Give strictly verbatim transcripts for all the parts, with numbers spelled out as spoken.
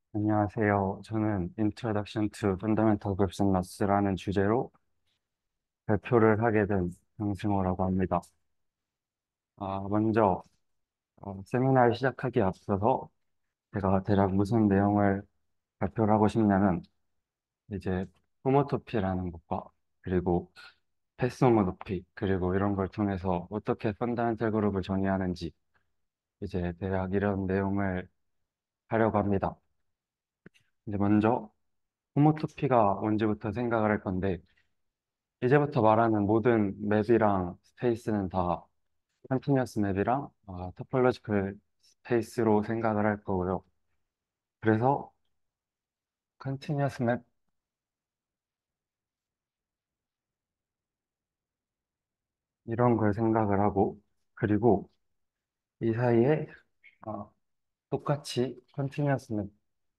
안녕하세요. 저는 Introduction to Fundamental Groups and Knots라는 주제로 발표를 하게 된 강승호라고 합니다. 아, 먼저 어, 세미나를 시작하기에 앞서서 제가 대략 무슨 내용을 발표를 하고 싶냐면 이제 호모토피라는 것과 그리고 패스 호모토피 그리고 이런 걸 통해서 어떻게 펀다멘탈 그룹을 정의하는지 이제 대략 이런 내용을 하려고 합니다. 이제 먼저 호모토피가 뭔지부터 생각을 할 건데 이제부터 말하는 모든 맵이랑 스페이스는 다 컨티뉴어스 맵이랑 어, 토폴로지컬 스페이스로 생각을 할 거고요. 그래서 컨티뉴어스 맵 이런 걸 생각을 하고 그리고 이 사이에 어, 똑같이 컨티뉴어스 맵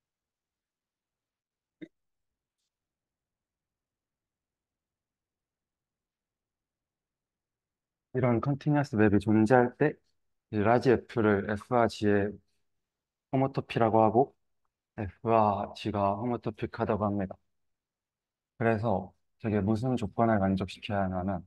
이런 컨티뉴어스 맵이 존재할 때 이 라지 F를 F와 G의 호모토피라고 하고 F와 G가 호모토픽하다고 합니다. 그래서 저게 무슨 조건을 만족시켜야 하냐면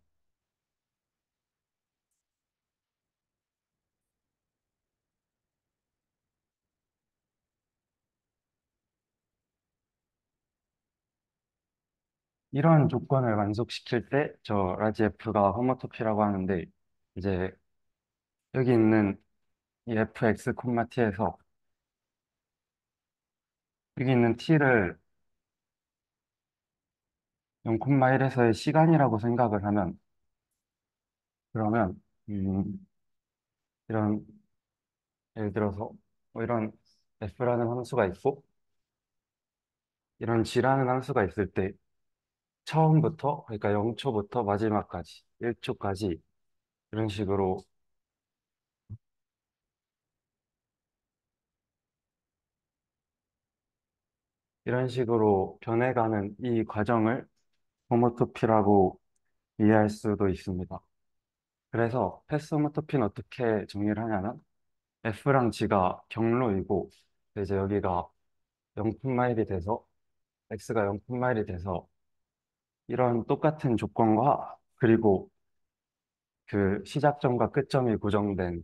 이런 조건을 만족시킬 때 저 라지 F가 호모토피라고 하는데 이제 여기 있는 이 fx, t에서 여기 있는 t를 영, 일에서의 시간이라고 생각을 하면 그러면 음, 이런 예를 들어서 뭐 이런 f라는 함수가 있고 이런 g라는 함수가 있을 때 처음부터 그러니까 영 초부터 마지막까지 일 초까지 이런 식으로 이런 식으로 변해가는 이 과정을 호모토피라고 이해할 수도 있습니다. 그래서 패스 호모토피는 어떻게 정의를 하냐면 F랑 G가 경로이고 이제 여기가 영 마일이 돼서 X가 영 마일이 돼서 이런 똑같은 조건과 그리고 그 시작점과 끝점이 고정된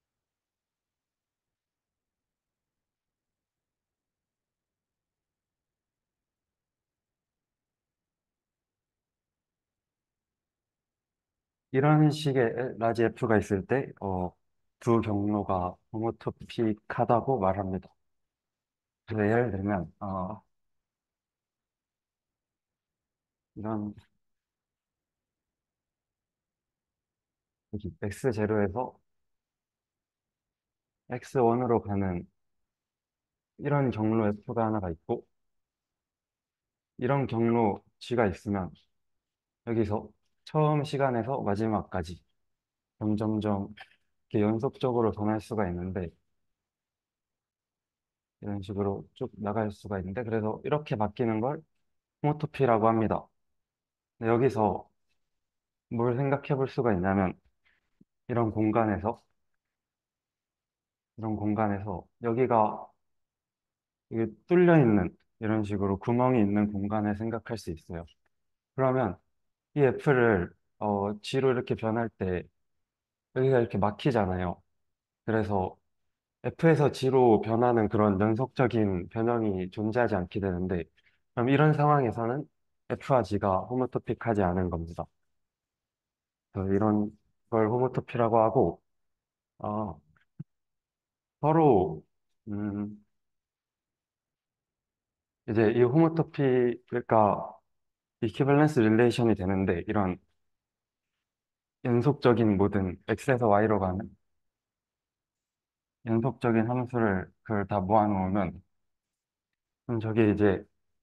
이런 식의 라지 F가 있을 때 어, 두 경로가 호모토픽하다고 말합니다. 그래서 예를 들면 어, 이런 여기 엑스 제로에서 엑스 원으로 가는 이런 경로 F가 하나가 있고 이런 경로 G가 있으면 여기서 처음 시간에서 마지막까지 점점점 이렇게 연속적으로 변할 수가 있는데 이런 식으로 쭉 나갈 수가 있는데 그래서 이렇게 바뀌는 걸 호모토피라고 합니다. 근데 여기서 뭘 생각해 볼 수가 있냐면 이런 공간에서 이런 공간에서 여기가 이게 뚫려 있는 이런 식으로 구멍이 있는 공간을 생각할 수 있어요. 그러면 이 F를 어, G로 이렇게 변할 때 여기가 이렇게 막히잖아요. 그래서 F에서 G로 변하는 그런 연속적인 변형이 존재하지 않게 되는데, 그럼 이런 상황에서는 F와 G가 호모토픽하지 않은 겁니다. 그래서 이런 걸 호모토피라고 하고, 어, 서로, 음, 이제 이 호모토피, 그러니까 이퀴밸런스 릴레이션이 되는데, 이런 연속적인 모든 X에서 Y로 가는 연속적인 함수를 그걸 다 모아놓으면, 그럼 저게 이제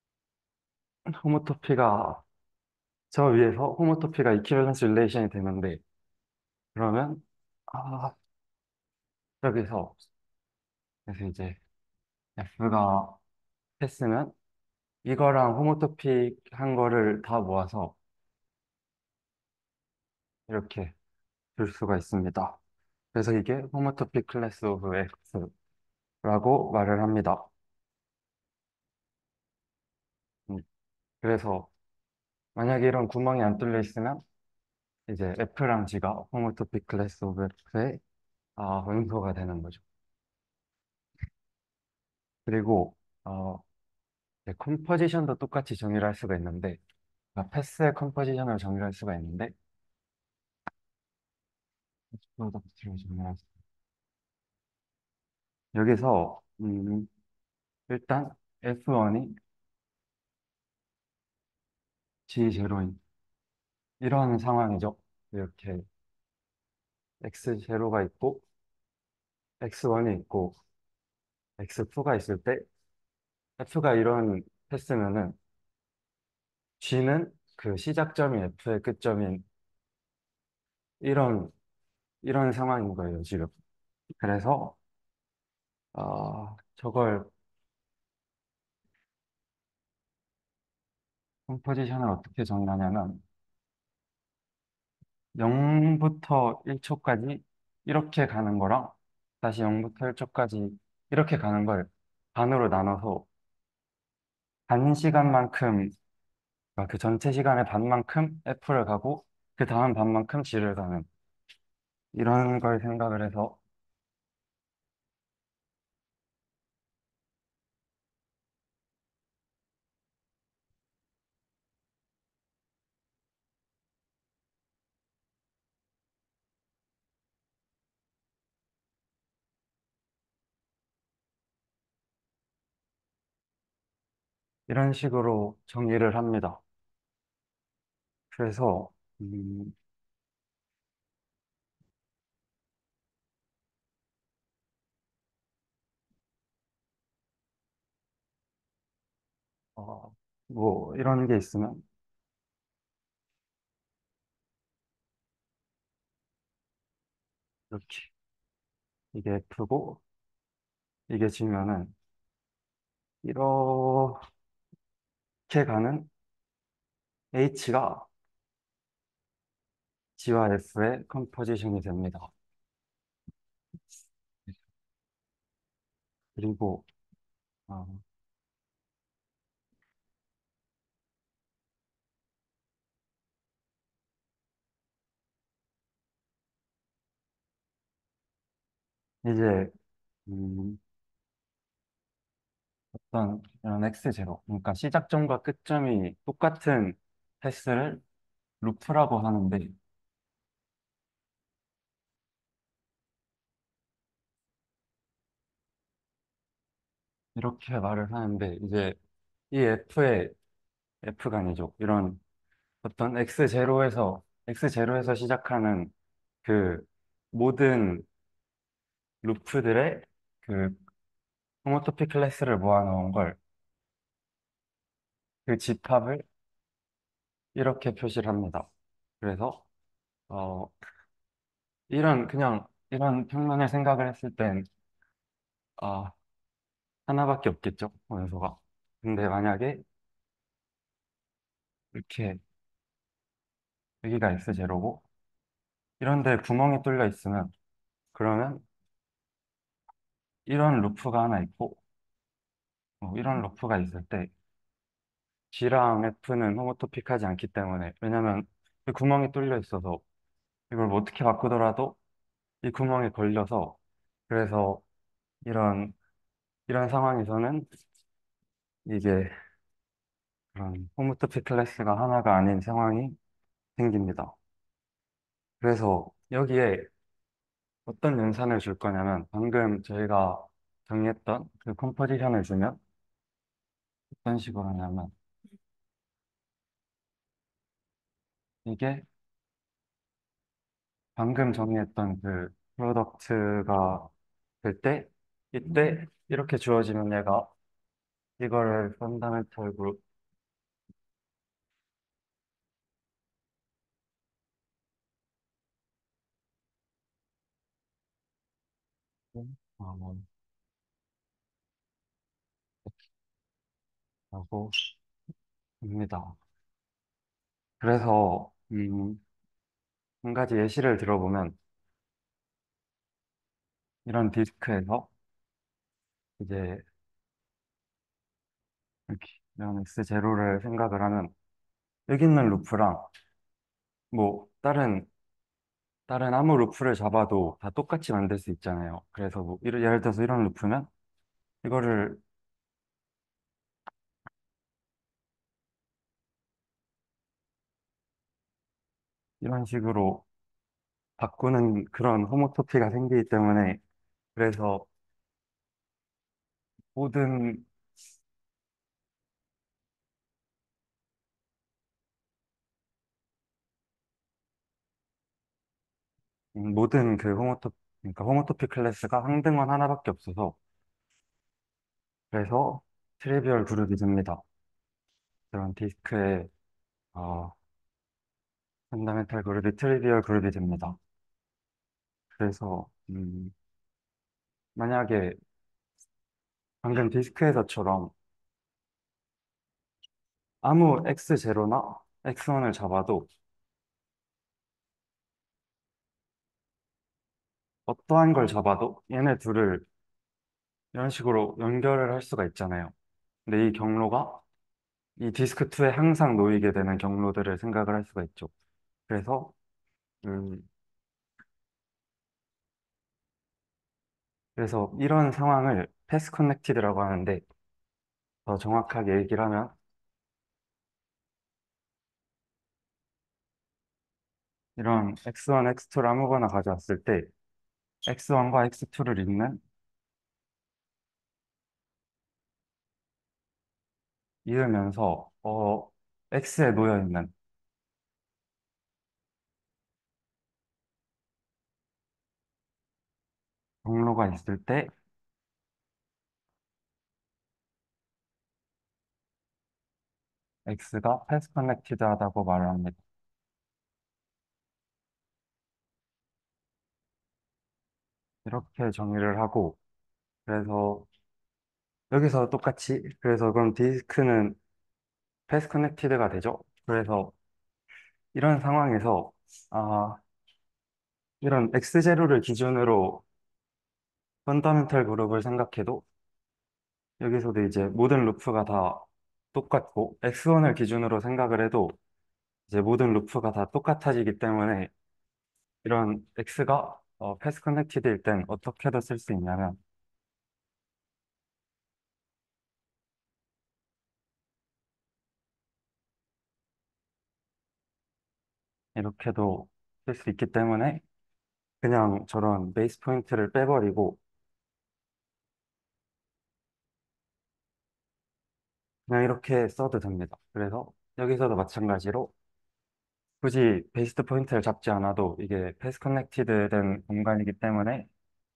호모토피가 저 위에서 호모토피가 이퀴밸런스 릴레이션이 되는데 그러면 아 여기서 그래서 이제 F가 했으면 이거랑 호모토픽 한 거를 다 모아서 이렇게 줄 수가 있습니다. 그래서 이게 호모토픽 클래스 오브 X라고 말을 합니다. 그래서 만약에 이런 구멍이 안 뚫려 있으면 이제 F랑 G가 호모토픽 클래스 오브 F의 아, 원소가 되는 거죠. 그리고 어, 네, 컴포지션도 똑같이 정의를 할 수가 있는데, 그러니까 패스의 컴포지션을 정의할 수가 있는데, 프로덕트를 정의할 수 여기서 음, 일단 에프 원이 지 제로인 이런 상황이죠. 이렇게 엑스 제로가 있고 엑스 원이 있고 엑스 투가 있을 때 F가 이런 패스면은 G는 그 시작점이 F의 끝점인 이런 이런 상황인 거예요, 지금. 그래서 어, 저걸 컴포지션을 어떻게 정의하냐면 영부터 일 초까지 이렇게 가는 거랑 다시 영부터 일 초까지 이렇게 가는 걸 반으로 나눠서 반 시간만큼, 그러니까 그 전체 시간의 반만큼 F를 가고 그 다음 반만큼 G를 가는 이런 걸 생각을 해서 이런 식으로 정리를 합니다. 그래서 음, 어, 뭐 이런 게 있으면 이렇게 이게 F고 이게 G면은 이렇게 가는 H가 G와 F의 컴포지션이 됩니다. 그리고 어, 이제 음, 어떤 이런 엑스 제로, 그러니까 시작점과 끝점이 똑같은 패스를 루프라고 하는데 이렇게 말을 하는데 이제 이 F의 F가 아니죠. 이런 어떤 엑스 제로에서 엑스 제로에서 시작하는 그 모든 루프들의 그 호모토픽 클래스를 모아놓은 걸 그 집합을 이렇게 표시를 합니다. 그래서 어, 이런 그냥 이런 평면을 생각을 했을 땐 아, 하나밖에 없겠죠, 원소가. 근데 만약에 이렇게 여기가 엑스 제로고 이런데 구멍이 뚫려 있으면 그러면 이런 루프가 하나 있고 어, 이런 루프가 있을 때 G랑 F는 호모토픽하지 않기 때문에 왜냐면 이 구멍이 뚫려 있어서 이걸 뭐 어떻게 바꾸더라도 이 구멍에 걸려서 그래서 이런 이런 상황에서는 이게 그런 호모토픽 클래스가 하나가 아닌 상황이 생깁니다. 그래서 여기에 어떤 연산을 줄 거냐면 방금 저희가 정리했던 그 컴포지션을 주면 어떤 식으로 하냐면 이게 방금 정리했던 그 프로덕트가 될 때 이때 이렇게 주어지면 얘가 이거를 펀다멘털 그룹 라고 합니다. 그래서 음, 한 가지 예시를 들어보면 이런 디스크에서 이제 이렇게 이런 엑스 제로를 생각을 하면 여기 있는 루프랑 뭐 다른 다른 아무 루프를 잡아도 다 똑같이 만들 수 있잖아요. 그래서 뭐 이런- 예를 들어서 이런 루프면 이거를 이런 식으로 바꾸는 그런 호모토피가 생기기 때문에 그래서 모든 음, 모든 그 호모토 그러니까 호모토피 클래스가 항등원 하나밖에 없어서 그래서 트리비얼 그룹이 됩니다. 그런 디스크의 어, 펀다멘탈 그룹이 트리비얼 그룹이 됩니다. 그래서 음, 만약에 방금 디스크에서처럼 아무 엑스 제로나 엑스 원을 잡아도 어떠한 걸 잡아도 얘네 둘을 이런 식으로 연결을 할 수가 있잖아요. 근데 이 경로가 이 디스크 이에 항상 놓이게 되는 경로들을 생각을 할 수가 있죠. 그래서 음, 그래서 이런 상황을 패스 커넥티드라고 하는데 더 정확하게 얘기를 하면 이런 엑스 원, 엑스 투를 아무거나 가져왔을 때 엑스 원과 엑스 투를 잇는 이으면서 어, X에 놓여 있는 경로가 있을 때 X가 패스 커넥티드하다고 말을 합니다. 이렇게 정의를 하고 그래서 여기서 똑같이 그래서 그럼 디스크는 패스 커넥티드가 되죠. 그래서 이런 상황에서 아, 이런 엑스 제로를 기준으로 펀더멘탈 그룹을 생각해도 여기서도 이제 모든 루프가 다 똑같고 엑스 원을 기준으로 생각을 해도 이제 모든 루프가 다 똑같아지기 때문에 이런 X가 어, 패스 커넥티드일 땐 어떻게도 쓸 수 있냐면 이렇게도 쓸 수 있기 때문에 그냥 저런 베이스 포인트를 빼버리고 그냥 이렇게 써도 됩니다. 그래서 여기서도 마찬가지로 굳이 베이스드 포인트를 잡지 않아도 이게 패스 커넥티드 된 공간이기 때문에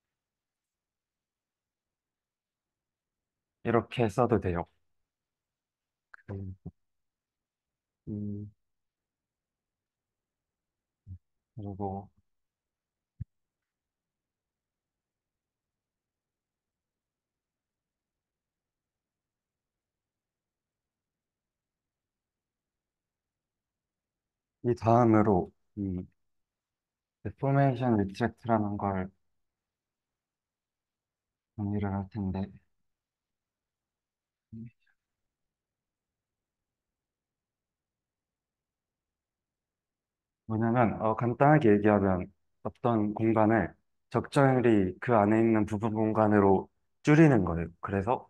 이렇게 써도 돼요. 음, 음, 그리고 이 다음으로 이 데포메이션 리트랙트라는 걸 정리를 할 텐데 뭐냐면 어, 간단하게 얘기하면 어떤 공간을 적절히 그 안에 있는 부분 공간으로 줄이는 거예요. 그래서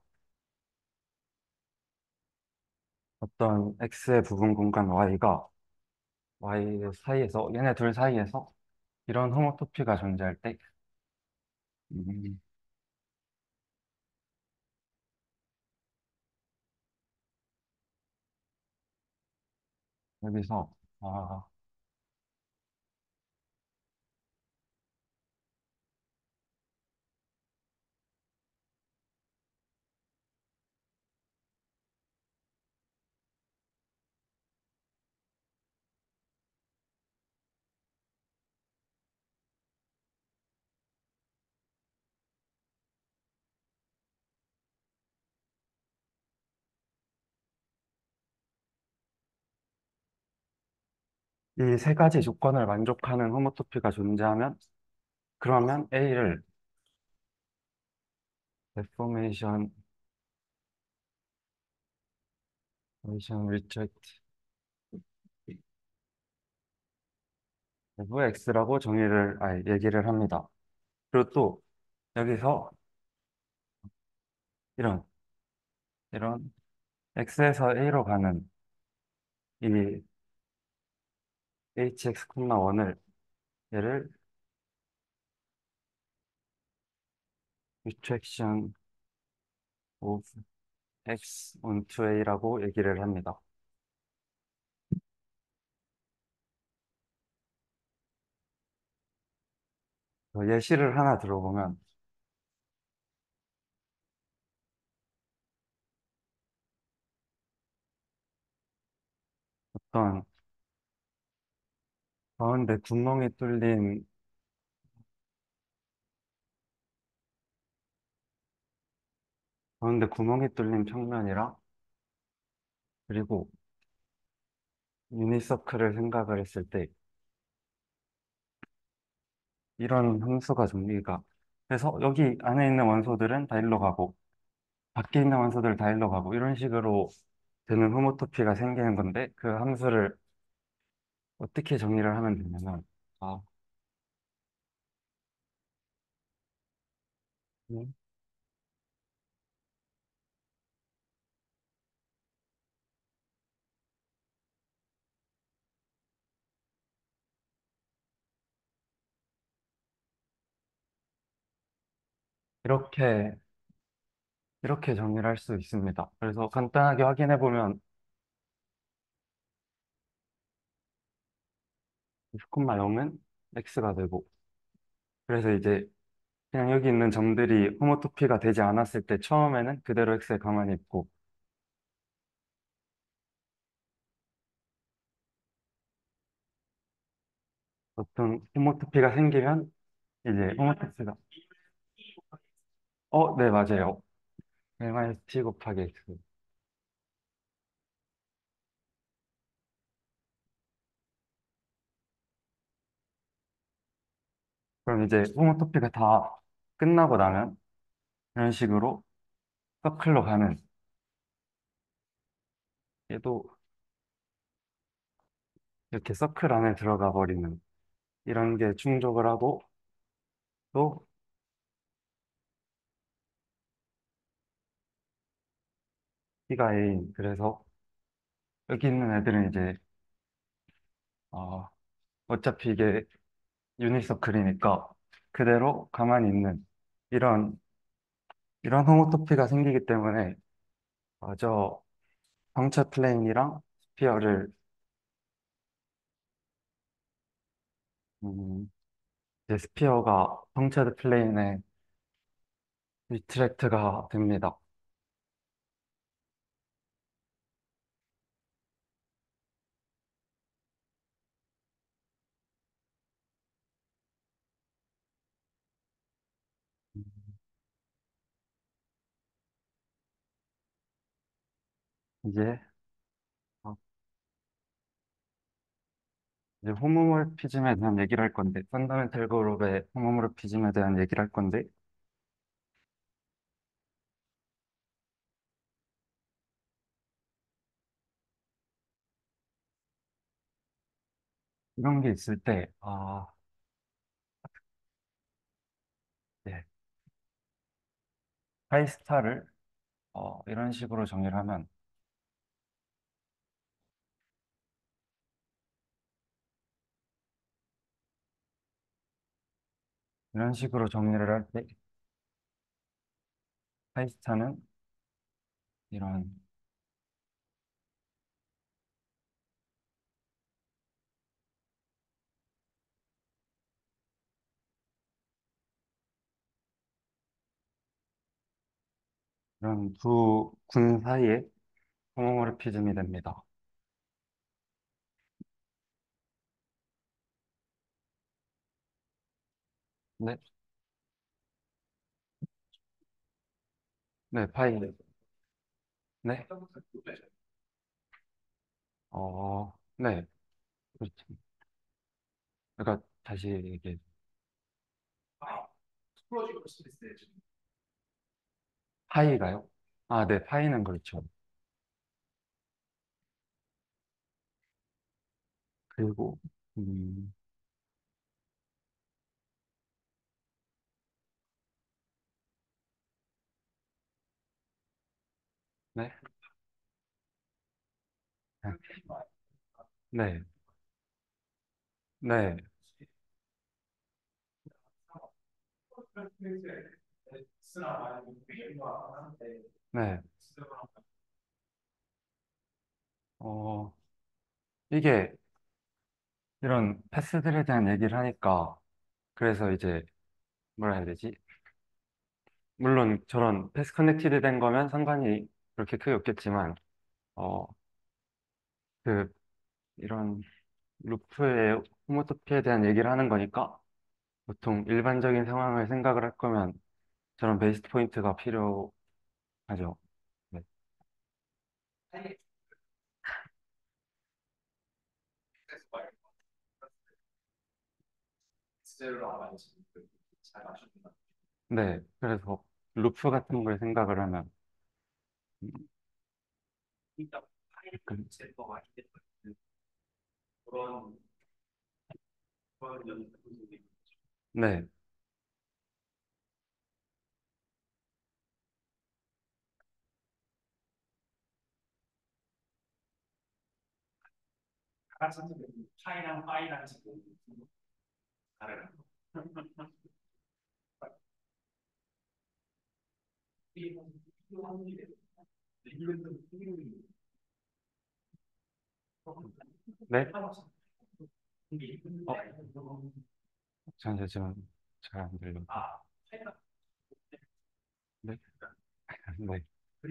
어떤 x의 부분 공간 y가 y 사이에서 얘네 둘 사이에서 이런 호모토피가 존재할 때 음, 여기서 아, 이 세 가지 조건을 만족하는 호모토피가 존재하면 그러면 A를 데포메이션 equation reject fx라고 정의를, 아, 얘기를 합니다. 그리고 또 여기서 이런, 이런 x에서 a로 가는 이 hx, 일을 얘를 retraction of x onto a라고 얘기를 합니다. 어, 예시를 하나 들어보면 어떤 가운데 구멍이 뚫린 가운데 구멍이 뚫린 평면이랑 그리고 유니서클을 생각을 했을 때 이런 함수가 정리가 그래서 여기 안에 있는 원소들은 다 일로 가고 밖에 있는 원소들 다 일로 가고 이런 식으로 되는 호모토피가 생기는 건데 그 함수를 어떻게 정리를 하면 되냐면 아, 음, 이렇게 이렇게 정리를 할 수 있습니다. 그래서 간단하게 확인해 보면 영은 x가 되고 그래서 이제 그냥 여기 있는 점들이 호모토피가 되지 않았을 때 처음에는 그대로 x에 가만히 있고 보통 호모토피가 생기면 이제 호모토피가 어, 네, 맞아요. 엠 t 곱하기 x. 그럼 이제 호모토피가 다 끝나고 나면 이런 식으로 서클로 가는 얘도 이렇게 서클 안에 들어가 버리는 이런 게 충족을 하고 또 B가 A인 그래서 여기 있는 애들은 이제 어, 어차피 이게 유니서클이니까 그대로 가만히 있는 이런 이런 호모토피가 생기기 때문에 어, 저 정체 플레인이랑 스피어를 음, 이제 스피어가 정체 플레인에 리트랙트가 됩니다. 이제 어, 이제 호모몰피즘에 대한 얘기를 할 건데 펀더멘탈 그룹의 호모몰피즘에 대한 얘기를 할 건데 이런 게 있을 때 아, 네. 하이스타를 어, 이런 식으로 정의를 하면 이런 식으로 정리를 할 때 하이스타는 이런 이런 두 군 사이에 호모몰피즘이 됩니다. 네, 네, 파이, 네, 어, 네, 그렇죠. 그러니까 다시 이게 파이가요? 아, 네, 파이는 그렇죠. 그리고, 음, 네, 네, 네, 네. 어, 이게 이런 패스들에 대한 얘기를 하니까, 그래서 이제, 뭐라 해야 되지? 물론 저런 패스 커넥티드 된 거면 상관이 그렇게 크게 없겠지만, 어, 그, 이런 루프의 호모토피에 대한 얘기를 하는 거니까, 보통 일반적인 상황을 생각을 할 거면 저런 베이스 포인트가 필요하죠. 네. 네, 그래서 루프 같은 걸 생각을 하면, 음, 약간, 네, 네, 어, 잠시만, 잘안 들려. 네, 네.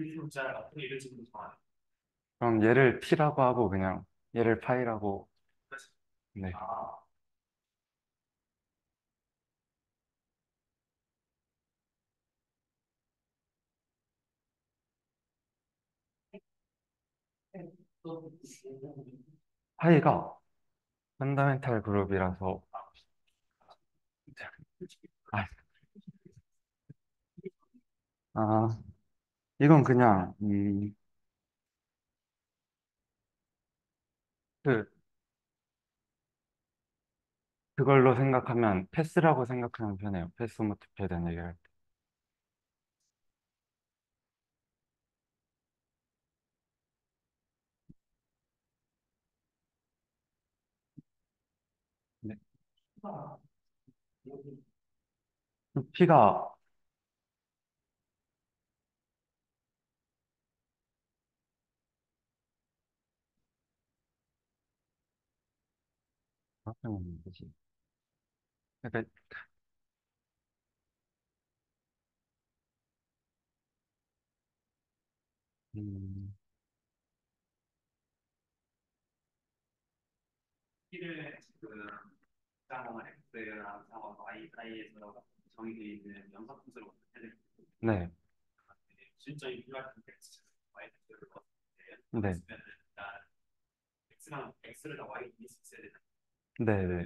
그럼 얘를 T라고 하고 그냥 얘를 파이라고, 네, 파이가 펀더멘탈 그룹이라서, 아, 아, 이건 그냥, 음, 그, 그걸로 생각하면 패스라고 생각하면 편해요. 패스 모티프에 대한 얘기를 할 때. 네. P가, 어떻게 말하면 되지? 약간, 음, 네, 네, 네, 네,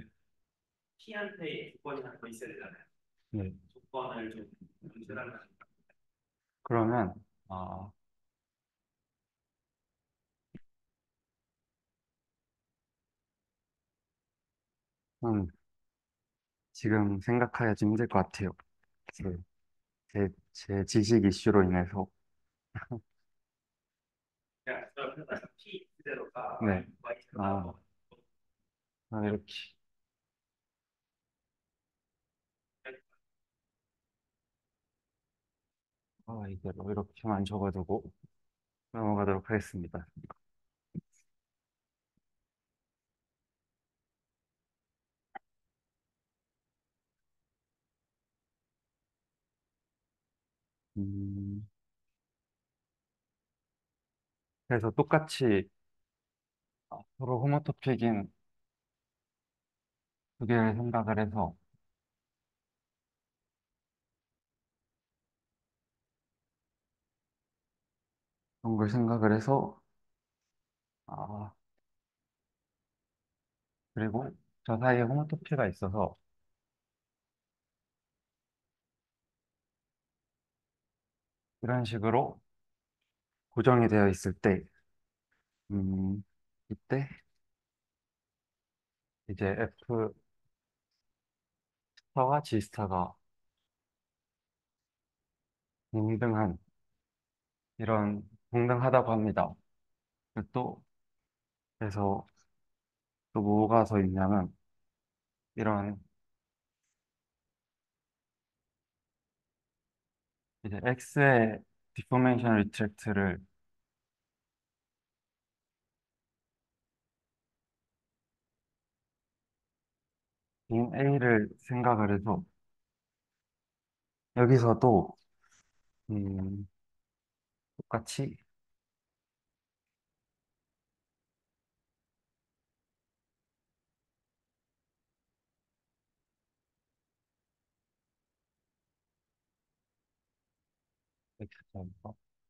네. 그러면, 아, 음, 지금 생각해야지 힘들 것 같아요. 제, 제, 제 지식 이슈로 인해서. 네. 아, 아, 이렇게. 아, 이대로 이렇게만 적어두고 넘어가도록 하겠습니다. 음, 그래서 똑같이 서로 호모토픽인 두 개를 생각을 해서 그런 걸 생각을 해서 아, 그리고 저 사이에 호모토피가 있어서 이런 식으로 고정이 되어 있을 때 음, 이때 이제 F 스타와 G 스타가 동등한 이런 동등하다고 합니다. 또 그래서 또 뭐가 더 있냐면 이런 이제 X의 디포메이션 리트랙트를 인 A를 생각을 해서 여기서도 음, 똑같이 X점과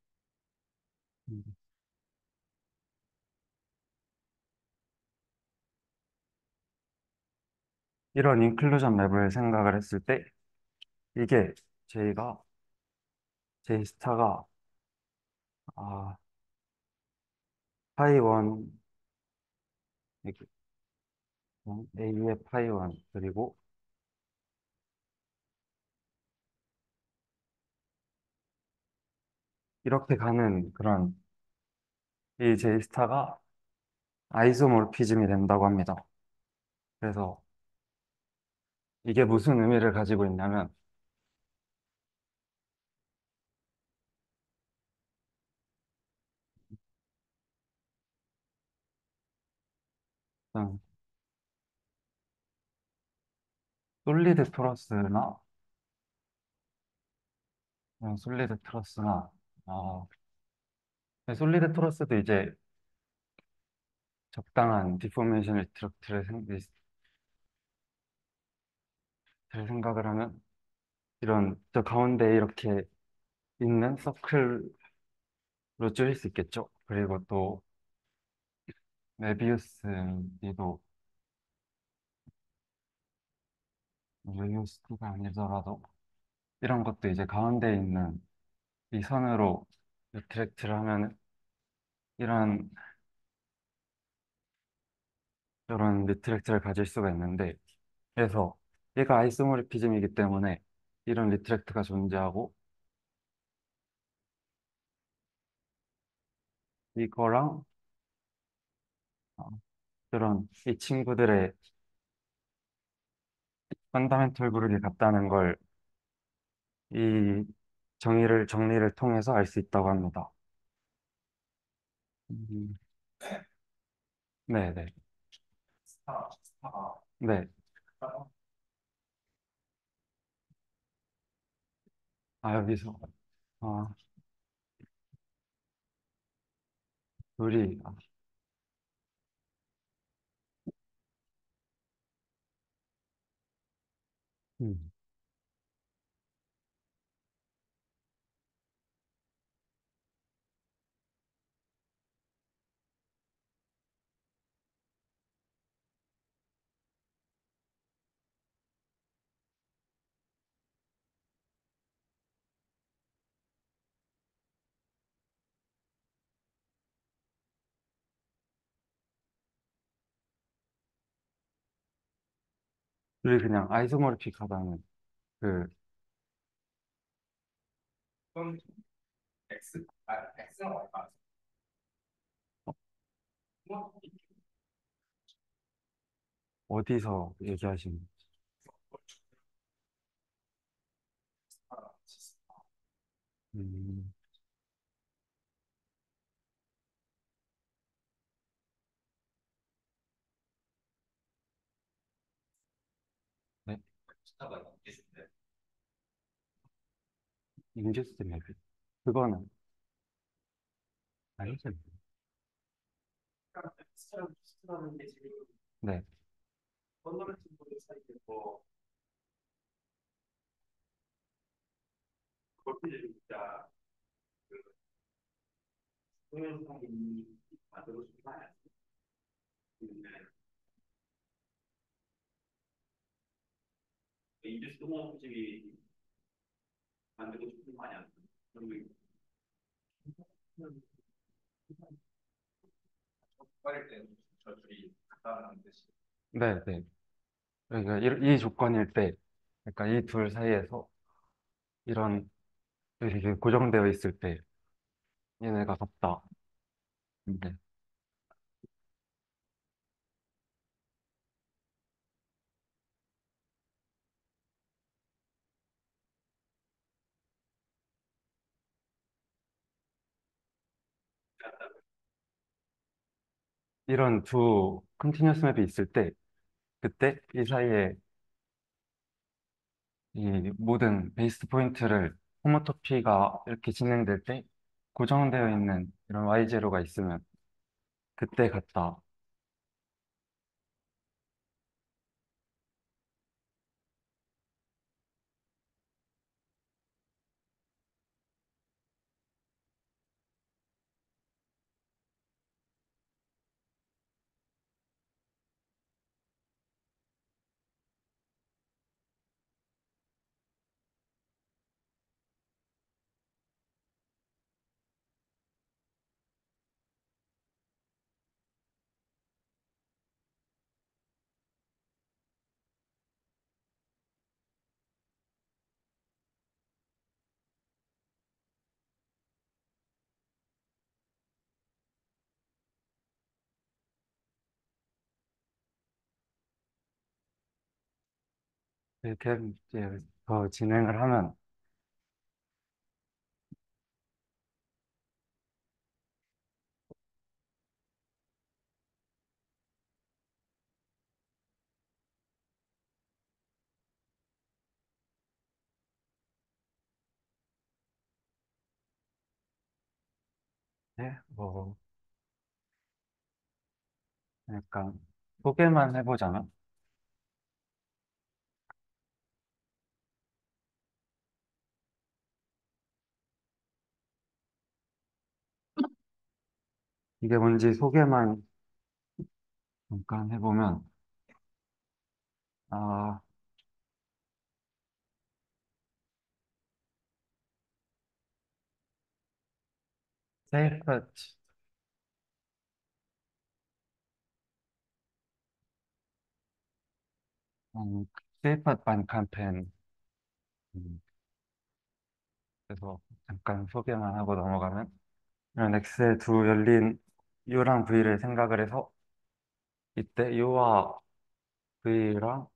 이런 인클루전 맵을 생각을 했을 때 이게 J가 J 스타가 아, 파이 원 A의 파이 원 그리고 이렇게 가는 그런 이 J 스타가 아이소모르피즘이 된다고 합니다. 그래서 이게 무슨 의미를 가지고 있냐면 일단 솔리드 토러스나 어, 솔리드 토러스나 아, 솔리드 토러스도 이제 적당한 디포메이션 리트럭트를 생, 를 생각을 하면 이런 저 가운데 이렇게 있는 서클로 줄일 수 있겠죠. 그리고 또 메비우스도 메비우스가 아니더라도 이런 것도 이제 가운데 있는 이 선으로 리트랙트를 하면 이런 이런 리트랙트를 가질 수가 있는데 그래서 얘가 아이소모리피즘이기 때문에 이런 리트랙트가 존재하고 이거랑 어, 그런 이 친구들의 펀더멘털 그룹이 같다는 걸 이 정의를 정리를 통해서 알 수 있다고 합니다. 음, 네, 네, 네. 아 여기서 아 둘이 아, 음, 둘이 그냥 아이소모리픽하다는 그 어디서 얘기하시는 음, 네, 인듀스 맵 그거는 아니죠. 네, 네, 네. 그러니까 이, 이 조건일 때, 그러니까 이 둘 사이에서 이런 이렇게 고정되어 있을 때 얘네가 같다. 네. 이런 두 컨티뉴어스 맵이 있을 때 그때 이 사이에 이 모든 베이스 포인트를 호모토피가 이렇게 진행될 때 고정되어 있는 이런 와이 제로가 있으면 그때 같다. 이렇게 이제 더 진행을 하면 네, 뭐 약간 소개만 해보자면 이게 뭔지 소개만 잠깐 해보면 아, 세이프 음, 세이프 반 캠페인 음, 그래서 잠깐 소개만 하고 넘어가면 이런 X의 두 열린 U랑 V를 생각을 해서 이때 U와 V랑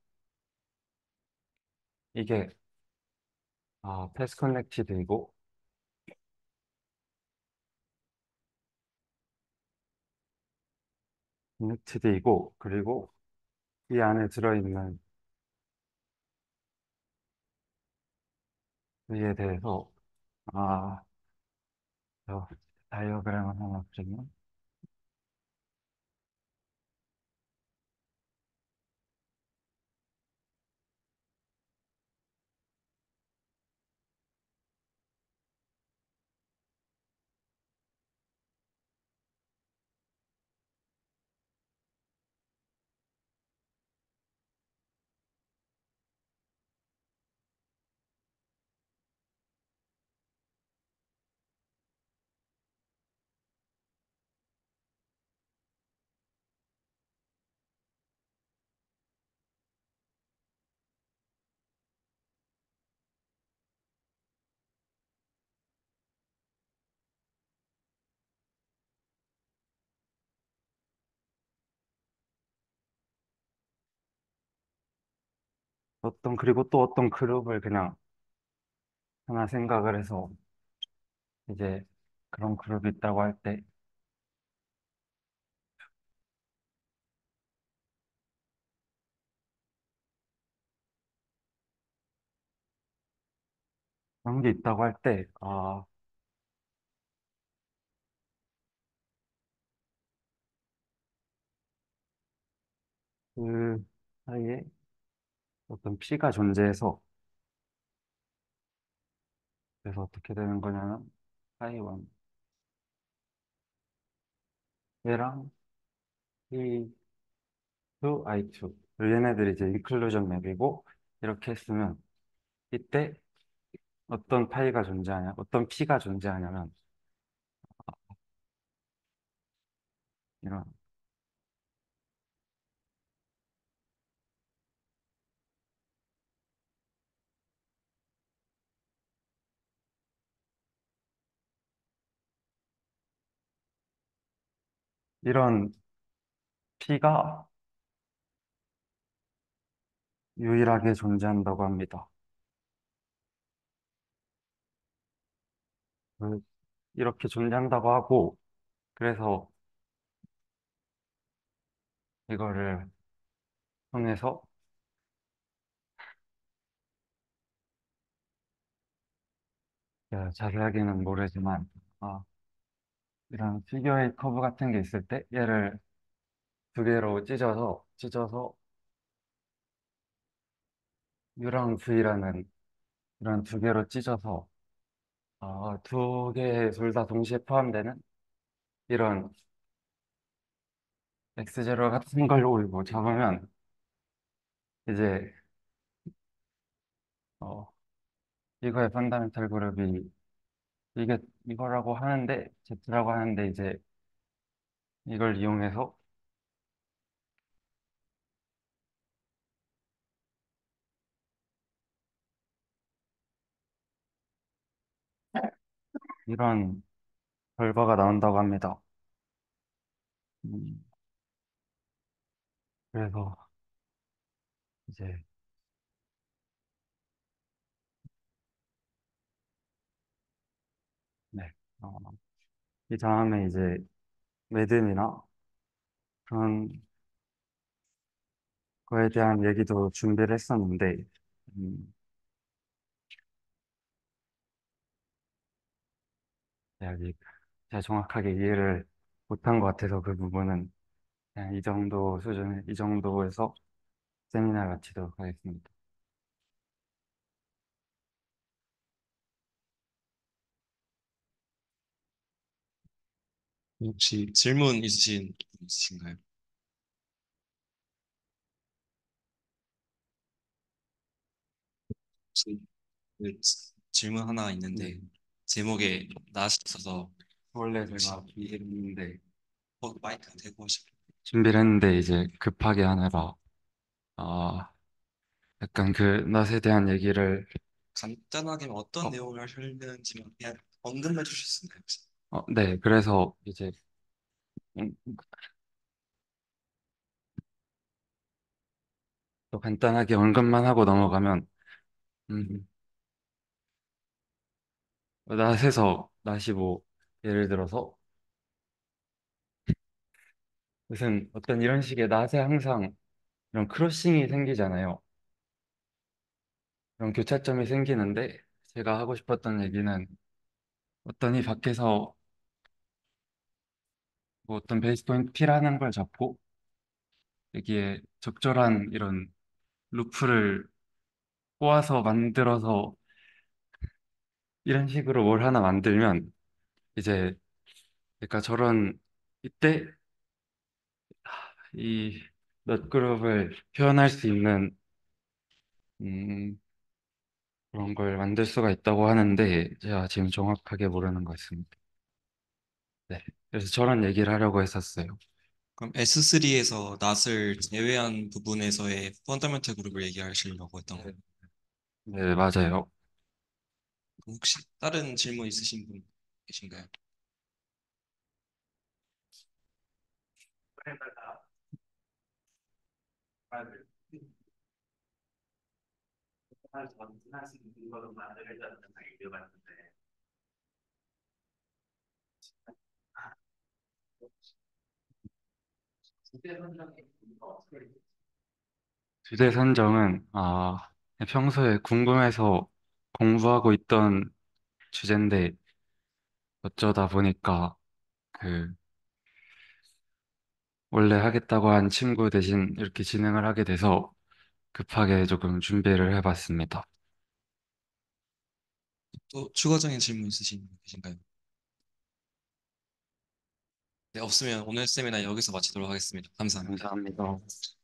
이게 아, 패스 커넥티드이고 커넥티드이고 그리고 이 안에 들어있는 V에 대해서 아, 저 다이어그램을 하나 그리면 어떤 그리고 또 어떤 그룹을 그냥 하나 생각을 해서 이제 그런 그룹이 있다고 할 때 그런 게 있다고 할 때 아, 그 사이에 어떤 P가 존재해서 그래서 어떻게 되는 거냐면 파이원 얘랑 이 투, 아이 투 얘네들이 이제 인클루전 맵이고 이렇게 했으면 이때 어떤 파이가 존재하냐 어떤 P가 존재하냐면 이런 이런 피가 유일하게 존재한다고 합니다. 그- 이렇게 존재한다고 하고, 그래서 이거를 통해서 야, 자세하게는 모르지만, 아, 이런 피겨의 커브 같은 게 있을 때 얘를 두 개로 찢어서 찢어서 U랑 V라는 이런 두 개로 찢어서 아, 두 개 둘 다 동시에 포함되는 이런 엑스 제로 같은 걸 올고 잡으면 이제 어, 이거의 펀다멘탈 그룹이 이게 이거라고 하는데 Z라고 하는데 이제 이걸 이용해서 이런 결과가 나온다고 합니다. 음, 그래서 이제 네. 어, 이 다음에 이제 매듭이나 그런 거에 대한 얘기도 준비를 했었는데, 음, 제가 아직 제가 정확하게 이해를 못한 것 같아서 그 부분은 그냥 이 정도 수준, 이 정도에서 세미나 마치도록 하겠습니다. 혹시 질문 있으신 분 있으신가요? 혹시 그 지- 질문 하나 네. 있는데 제목에 낯이 있어서 원래 혹시 제가 준비를 했는데, 어, 마이크 대고 하실 준비를 했는데 이제 급하게 하느라, 아, 약간 그 낫에 대한 얘기를, 간단하게 어떤 어, 내용을 하시는지만 그냥 언급해 주실 수 있나요? 혹시? 어, 네, 그래서 이제 음, 또 간단하게 언급만 하고 넘어가면, 음, 낫에서, 낫이 뭐, 예를 들어서 무슨 어떤 이런 식의 낫에 항상 이런 크로싱이 생기잖아요. 이런 교차점이 생기는데 제가 하고 싶었던 얘기는 어떤 이 밖에서 뭐 어떤 베이스 포인트 P라는 걸 잡고 여기에 적절한 이런 루프를 꼬아서 만들어서 이런 식으로 뭘 하나 만들면 이제 그러니까 저런 이때 이 넛그룹을 표현할 수 있는 음, 그런 걸 만들 수가 있다고 하는데 제가 지금 정확하게 모르는 것 같습니다. 네. 그래서 저런 얘기를 하려고 했었어요. 그럼 에스 쓰리에서 낫을 제외한 부분에서의 펀더멘털 그룹을 얘기하시려고 했던 거예요. 네, 맞아요. 그럼 혹시 다른 질문 있으신 분 계신가요? 주제 선정은 아, 평소에 궁금해서 공부하고 있던 주제인데 어쩌다 보니까 그 원래 하겠다고 한 친구 대신 이렇게 진행을 하게 돼서 급하게 조금 준비를 해봤습니다. 또 추가적인 질문 있으신 분 계신가요? 네, 없으면 오늘 세미나 여기서 마치도록 하겠습니다. 감사합니다. 감사합니다.